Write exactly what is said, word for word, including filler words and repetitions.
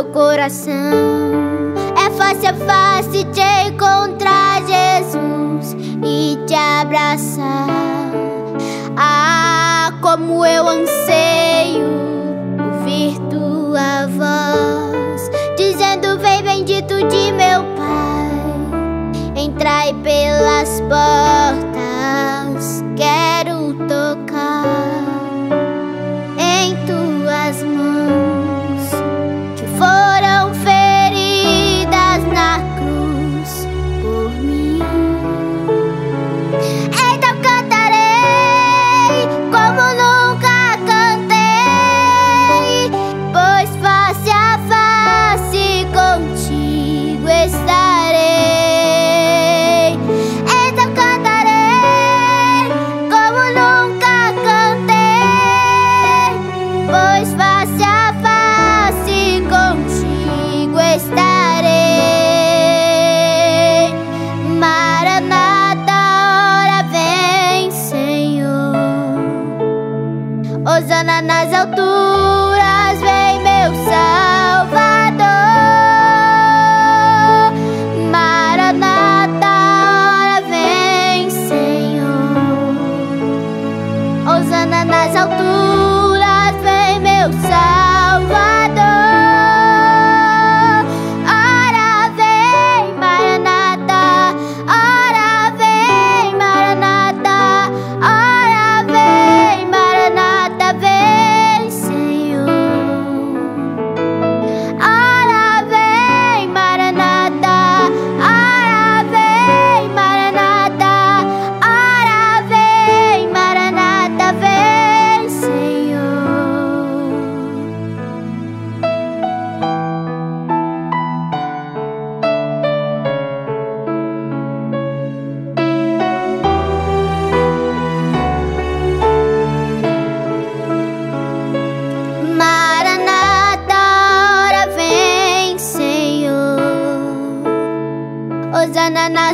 coração. É face a face te encontrar, Jesus, e te abraçar. Ah, como eu anseio ouvir tua voz, dizendo: vem bendito de meu Pai, entrai pelas portas. Quero tocar em tuas mãos, que foram feridas na cruz por mim. Então cantarei como nunca cantei, pois face a face contigo estarei. Então cantarei como nunca cantei, pois face a face contigo estarei. Maranata, ora vem, Senhor. Hosana nas alturas, vem meu Salvador. Maranata, ora vem, Senhor. Hosana nas alturas, vem meu Salvador. Ora vem, Maranata, ora vem, Maranata, ora vem, Maranata, vem, Senhor. Ora vem, Maranata, ora vem, Maranata, ora vem, Maranata, vem, Senhor. Maranata, ora vem, Senhor. Hosana na